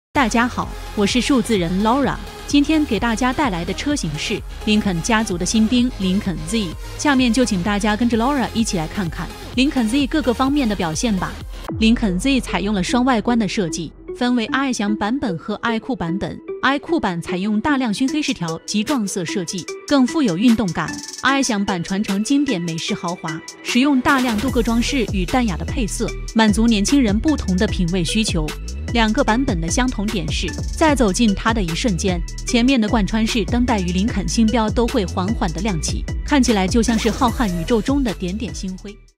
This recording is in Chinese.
大家好，我是数字人 Laura， 今天给大家带来的车型是林肯家族的新兵林肯 Z。下面就请大家跟着 Laura 一起来看看林肯 Z 各个方面的表现吧。林肯 Z 采用了双外观的设计，分为爱翔版本和爱酷版本。爱酷版采用大亮熏黑饰条及撞色设计，更富有运动感。爱翔版传承经典美式豪华，使用大量镀铬装饰与淡雅的配色，满足年轻人不同的品味需求。两个版本的相同点是，在走进它的一瞬间，前面的贯穿式灯带与林肯星标都会缓缓地亮起，看起来就像是浩瀚宇宙中的点点星辉。